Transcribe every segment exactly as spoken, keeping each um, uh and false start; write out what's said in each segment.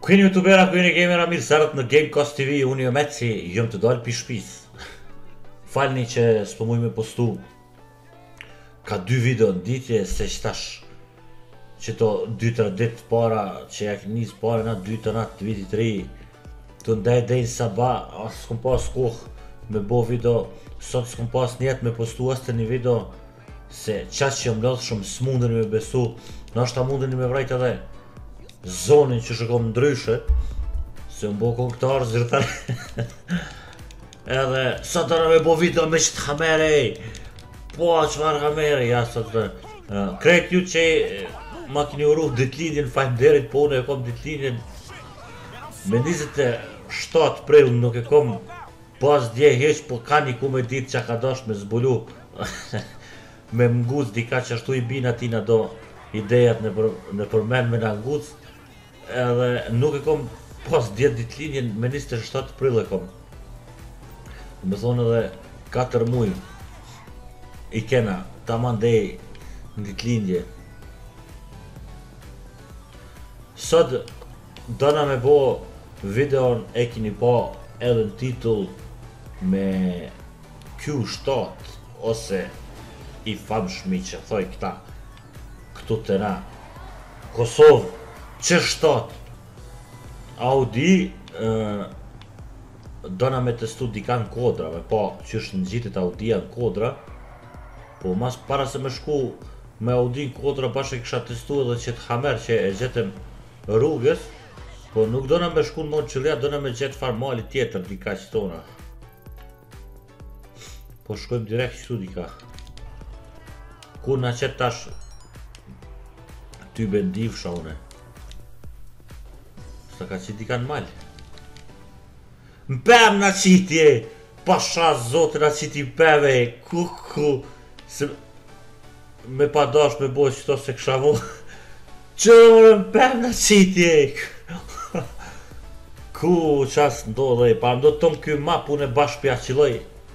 Kujnë youtubera, kujnë gamera, mirë sërët në Gamecast T V, unë jo Meci, jëm të dalë pi shpis. Falni që s'po muj me postu. Ka dy video në ditje, se qëtash që to dy tre ditë para, që ja kënë njës pare na dy të natë të vitit të ri. Të ndaj dhejnë saba, as s'kom pas kohë me bo video, sot s'kom pas njetë me postu as të një video, se qatë që jëm lodhë shumë s'mundeni me besu, në është ta mundeni me vrajt edhe zonin që shëkom ndryshe, se më bo këngëtar zyrtar. Edhe sa të në me bo video me qëtë kamere, po qëfar kamere, ja sot të krejt ju që ma kini uru ditlindjen fajnderit, po unë e kom ditlindjen me njëzet e shtatë prill, nuk e kom pas dje heq, po ka një ku me ditë që ka dash me zbulu me mnguz dika që ashtu i bina tina do idejat në përmen me nga nguz, edhe nuk e kom pas djetë ditlinjen me njëzet e shtatë prill e kom. Me thonë edhe katër muj i kena ta mandej në ditlindje. Sot dona me bo videon e kini po edhe në titull me Q shtatë ose i famshmi që thoj këta këtu të na Kosovë që shtatë Audi dona me testu dika në kodra, me po që është në gjitit Audia në kodra, po mas para se me shku me Audi në kodra bashkë e kësha testu edhe që të hamer që e gjetëm rrugës, po nuk dona me shku në mod qëllja, dona me gjetë farmali tjetër dika që tona. Po shkojmë direkt qëtu dika. Kur na qëtë tash ty bendiv shaune. Sa ka qiti dika në malë. M'pem na qitje! Pasha zote na qiti peve! Ku ku! Se me pa dash me boj qëto se kësha vo. Qërë m'pem na qitje! Ku qas ndodhe, pa mdo të tomë kjo map unë e bash pja qiloj.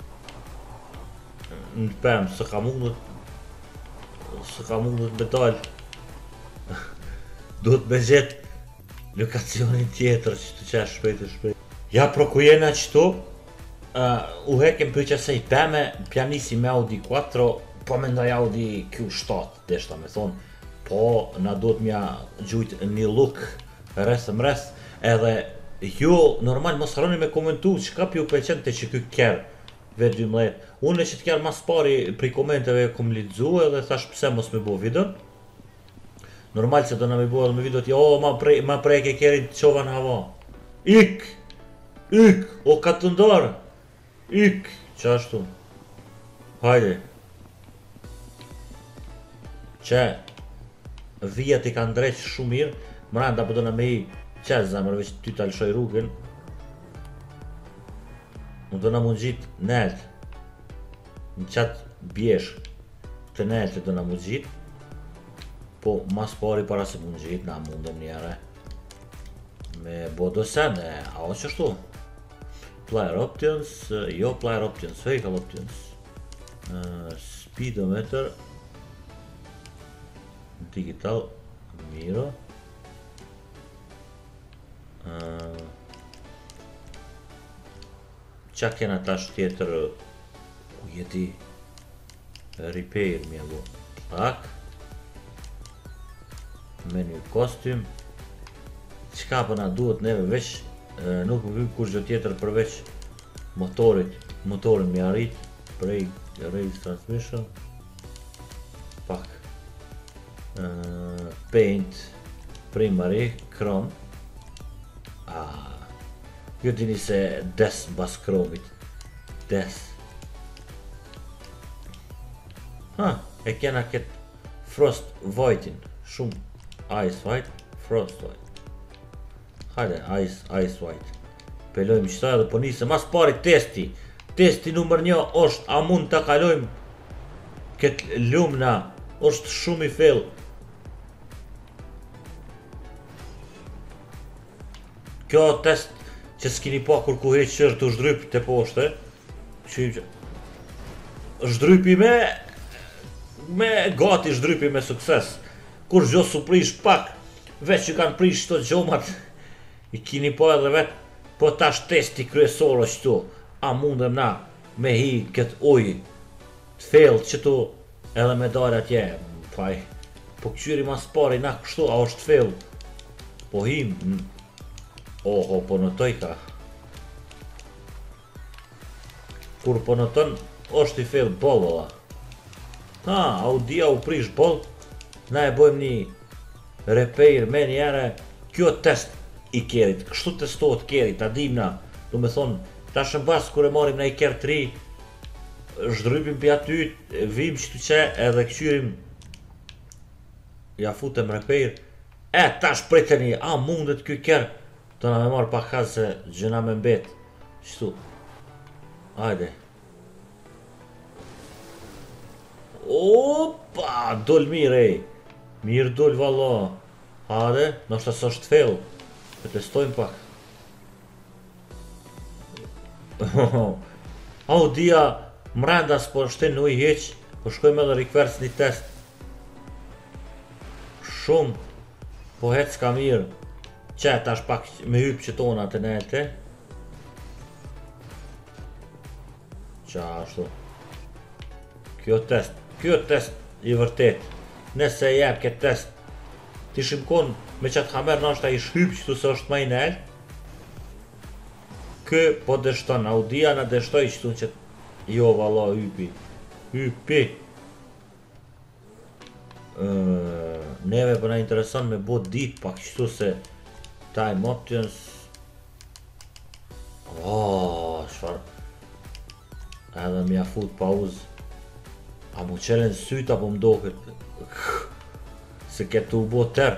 M'pem, se ka mundët se ka mundët me dalë. Duhet me gjetë lokacionin tjetër që të qesh shpejt e shpejt. Ja pro ku jena qëtu, u hekem për që se i peme pjanisi me Audi katër, po me ndaj Audi Q shtatë, deshta me thonë, po na duhet mja gjujt një look resë mres, edhe ju normal mos harroni me komentu që ka pju pëlqen të që ky kjerë V dymbëdhjetë. Unë që të kjerë mas pari prej komenteve kom lidzu edhe thash pse mos me bo video. Normal që do na me bo edhe me video t'i, o ma prej, ma prej ke kjerin të qova në hava. Ik! Ik! O ka të ndarë! Ik! Qa ashtu? Hajde! Që? Vijat i kanë dreq shumë mirë, mranda për do na me i që zamër veç ty të alëshoj rrugën. Në do na mund gjitë nelt. Në qatë bjesh të nelt e do na mund gjitë. Po, mas pari para se mund gjitë, na mundem njere me bo dosen, e a o qështu? Player options, jo player options, vehicle options, speedometer, digital, miro, qa kena tash tjetër, ku jeti repair mi e bo, tak, menu costume, qka për na duhet neve veç, nuk më vymë kur gjë tjetër përveç motorit, motorin mi arrit, prej race transmission, pak, paint, primary, chrome, jo dini se des bas chromit, des. Ha, e kena këtë frost whitein, shumë ice white, frost white. Hajde, ice, ice white. Pelojmë qëta edhe po nisë, mas pari testi. Testi numër një është, a mund të kalojmë këtë lumna, është shumë i fill. Kjo test që s'kini pa kur ku heq qërë të shdryp të poshte. Shdrypi me, me gati shdrypi me sukses. Kur gjo su prish pak, veç që kanë prish të gjomat, I kini po edhe vet, po tash testi kryesor është tu, a mundem na me hi këtë ujë, të fellë që tu edhe me dalë atje, faj, po këqyri mas pari na kështu, a është fellë, po him, oho, po notoj ka, kur po noton, është i fellë bol, valla. Ha, Audia u prish bol, na e bojmë një repair me njere, kjo test i kerit, kështu testohet kerit, ta dim na, du me thonë, ta shëmbas kur e marim na i ker tri, zhdrypim për aty, vim që të që edhe këqyrim, ja futem repair, e tash priteni, a mundet kjo ker, të na me marë pak hazë se gjëna me mbet, qëtu, ajde. Opa, dol mirë ej, mirë dol valla, hade, nështë asë është fail, të testojmë pak. Audia mrenda s'po shtin në ujë heq, po shkojmë edhe reverse një test. Shumë, po hec ka mirë, që tash pak me hyp që tona të nelte. Qa ashtu. Kjo test, kjo test i vërtet, nëse jep këtë test, ti shimkon me qatë kamer nështë a i shhyp që tu se është ma i nel, kë po deshton, Audia në deshtoj që tu në qëtë, jo valla hypi, hypi. Uh, neve për na intereson me bo dit pak qëtu se time options, oh, shfar, edhe mja fut pauzë. A mu qelen syt apo mdoket, se ketu u bo tërë.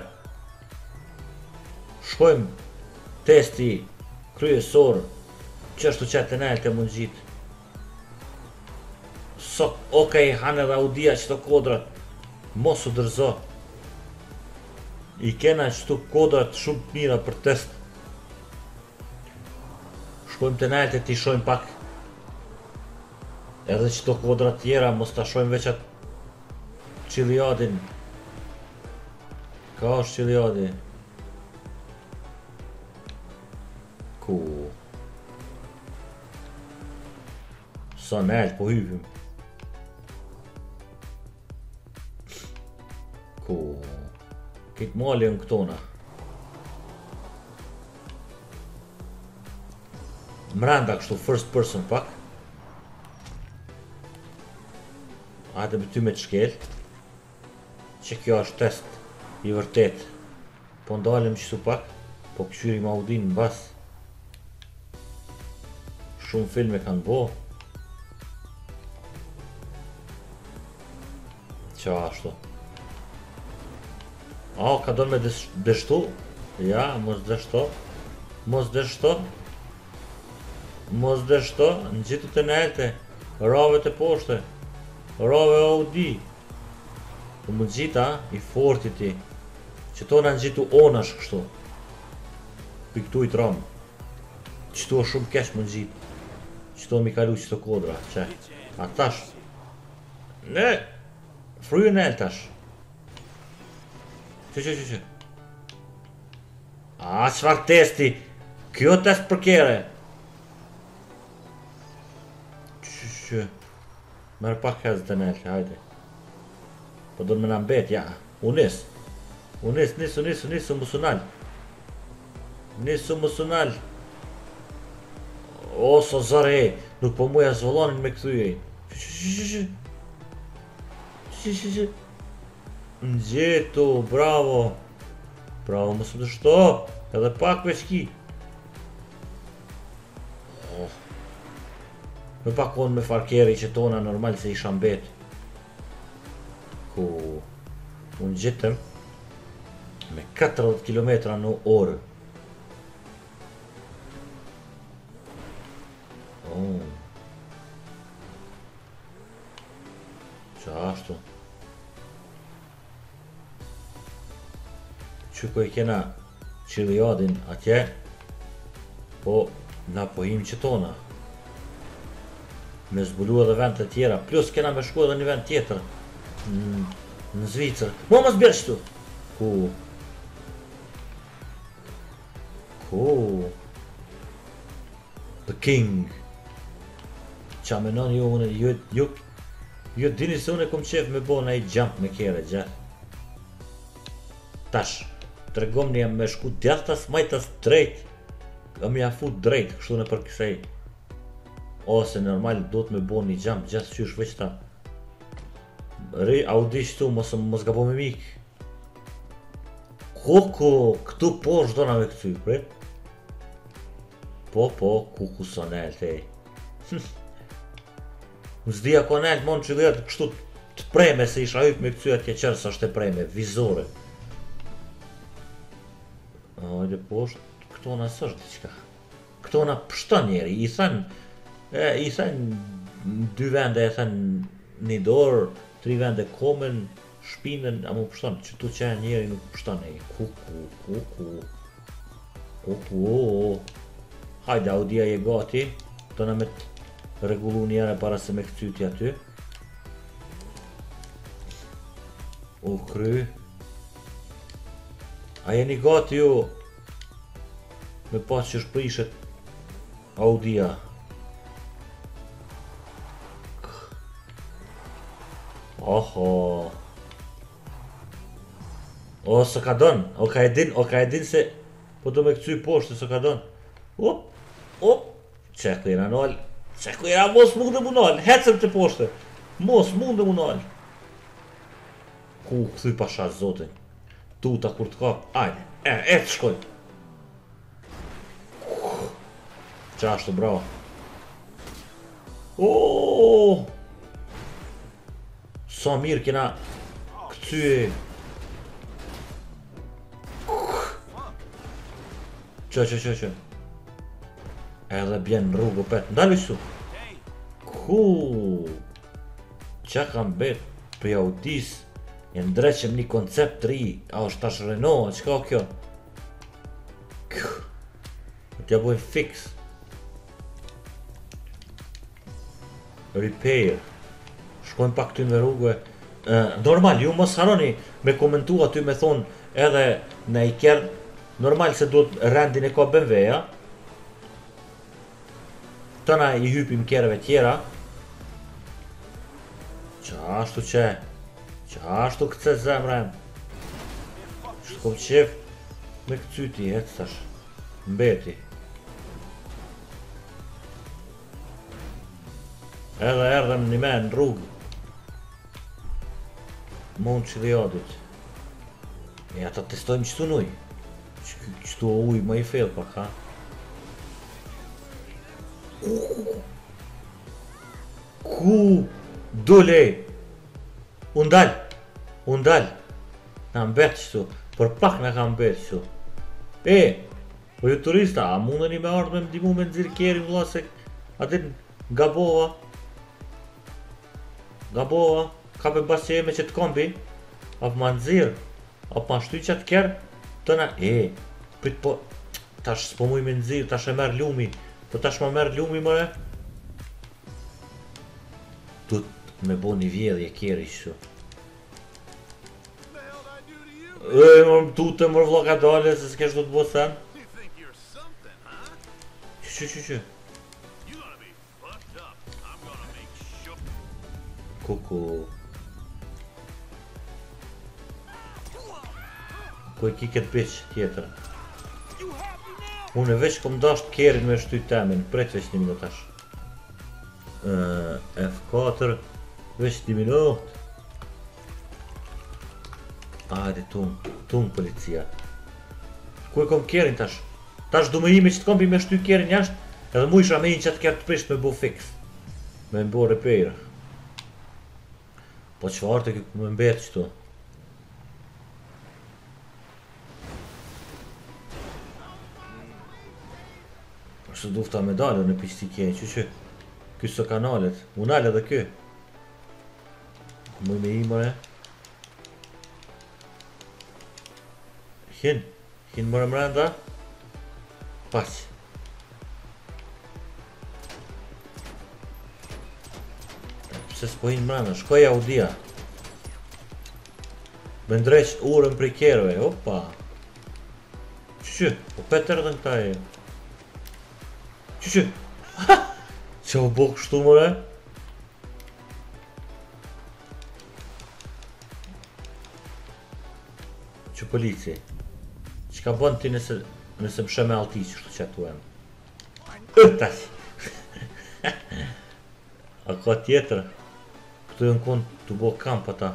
Shkojmë testi kryesor, qështu qëtë në e të mund gjitë. Sot, okej, hanë edhe Audia qëto kodrat, mos u dërzo. I kena qëtu kodrat shumë mira për test. Shkojmë të në e të ti shojmë pak. Edhe qëto kodra tjera, mos ta shojmë veç atë qiliadin. Ka është qiliadi? Ku? Sa nelt, po hypim. Ku? Kitë mali në këtona. Mrenda kështu, first person pak. Hajde me ty me të shkel, që kjo është test i vërtet, po ndalim qëtu pak, po këqyrim Audin në bas. Shumë filme kanë bo. Qa ashtu? A, ka do me deshtu? Ja, mos deshto, mos deshto, mos deshto, në gjithu të nelte, rave të poshte. Rove Audi. Po më gjitha, i forti ti. Që to në në gjithu onash kështu. Piktu i tram. Qëtu o shumë kesh më gjithë. Qëtu o mi kalu qëto kodra. Që? A tash. Ne. Frujë në el tash. Që që që që. A, qëfar testi. Kjo test për kere. Që që. Merë pak hezë të nellë, hajde. Po do në me në mbet, ja. Unis. Unis, nisu, nisu, nisu, musunal. Nisu, musunal. O, so zare, e. Nuk po muja zvolonin me këtu e. Që, që, që, që. Në gjetu, bravo. Bravo, mësë më të shto. Edhe pak veç ki. Oh. Me pak konë me farkeri që tona normal se isha mbet. Ku unë gjitëm me katërdhjetë kilometra në orë. Oh. Qa ashtu? Qyko i kena qiliadin atje, po na pojim që tona. Me zbulu edhe vend të tjera, plus kena me shku edhe një vend tjetër në Zvicër. Mo mos bjerë qëtu! Ku? Ku? Ku. The King. Qa me non ju unë, ju, ju, ju dini se unë e kom qef me bo na i jump me kere gjatë. Tash, të regom një me shku djathtas majtas drejt. Ga me ja fut drejt, kështu në për kësej. Ose normal do të me bo një jump gjatë qysh veç ta. Ri, audi shtu, mos, mos ga po me mik. Koko, këtu po shdo na me këty, pret. Po, po, kuku sonel, tej. Më zdia konel, mon që dhe kështu të preme se isha hyp me këty atje qërë sa shte preme, vizore. Ajde poshtë, këto na së është diqka. Këto na pështon njeri, i thënë, e, i thënë dy vende, e thënë një dorë, tri vende komen, shpinën, a mu pështon, që tu që njeri nuk pështon e, kuku, kuku, kuku, hajde, audia je gati, të në me të regullu njere para se me këcyti aty. U kry. A jeni gati ju me pas që shprishet audia. Oho. O, së ka don, o ka e din, o ka e din se po do me këcy poshtë, së ka don. Op, op, qeku i ranol, qeku i ranol, mos mund dhe munal, hecëm të poshtë, mos mund dhe munal. Ku këthy pasha zotin, tuta kur të kap, ajde, e, e të shkoj. Qashtu, bravo. Oooo! Sa mirë kena këthy. Qo, qo, qo, qo. Edhe bjen në rrugë pet, ndalë qëtu. Ku? Qa kam bet për audis, e ndreqem një koncept të ri, a është tash Renault, qka o kjo? Kjo. T'ja bojnë fix. Repair. Shkojnë pak ty në rrugë. Normal, ju mos haroni me komentu aty me thonë edhe në i kjerë, normal se duhet rendin e ka B M W-ja. Tëna i hypim kjerëve tjera. Qa ashtu që? Qa ashtu këtë zemrem? Shtë kom qef me këcyti, e të tash. Mbeti. Edhe erdhem një me në rrugë. Mund që dhe jadit. E ata testojmë qëtu nuj. Qëtu o uj ma i fel pak, ha? Ku? Dole! Undal! Undal! Na mbet qëtu, për pak na ka mbet qëtu. E! Po ju turista, a mundeni me ardhë me mdimu me nëzirë kjeri vla se atin gabova. Gabova, ka për bas që e me që të kombi. Apë ma nëzirë, apë ma shtuj qatë kjerë. Tëna, e, prit po, tash s'po muj me nëzirë, tash e merë lumi. Po tash ma merë lumi mëre. Tut me bo një vjedhje kjeri që. E, më më tutë mërë vloka dole se s'kesh do të bo sen. Që, që, që? Kuku. Ku e ki këtë bitch tjetër. Unë e veç kom dasht kerin me shtuj temin, pret veç një minut tash. F katër, veç një minut. Ajde tunë, tunë policia. Ku e kom kerin tash? Tash du me ime që të kombi me shtuj kerin jashtë, edhe mu isha me inë që të kjerë të prisht me bo fix. Me bo repair. Po qëfar të këtë me mbet qëtu? Ashtë dufta me dalë në pishti kjenë, që që? Kësë të kanalet, unale edhe kë. Muj me imore. Hin, hin mërë mrenda. Pas. Pse s'po hin mrenda, shkoj audia. Me ndreq urën për i kjerëve, opa. Që Që, po petër dhe në këta e. Që që. Ha! Që u bo kështu mëre? Që polici. Që ka bënë ti nëse, nëse më shë me alti që shtu që tu e më. Ëtash! A ka tjetër? Këtu e në konë të bo kamp ata.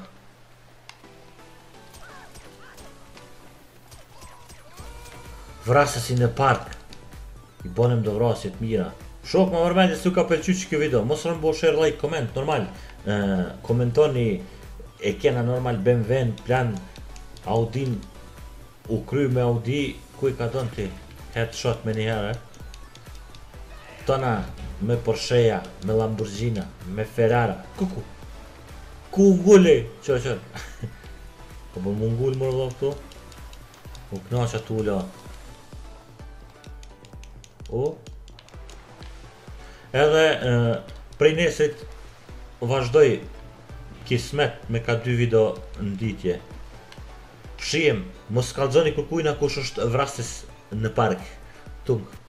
Vrasësi në park. I bonem do vrasjet mira. Shok më mërmendje se u ka pëlqy që kjo video. Mos rëmbo share, like, comment, normal. Uh, komentoni e kena normal B M W-n, plan Audin u kry me Audi, ku i ka donë ti headshot me njëherë. Tona me Porscheja, me Lamborghina, me Ferrara. Kuku? Ku ngulli? Qo qo? Po për më ngull më rëllo këtu? U knaqa tu la. O? Edhe uh, prej nesit vazhdoj kismet me ka dy video në ditje. Shihem, mos kallxoni kërkujna kush është vrasës në park. Tung.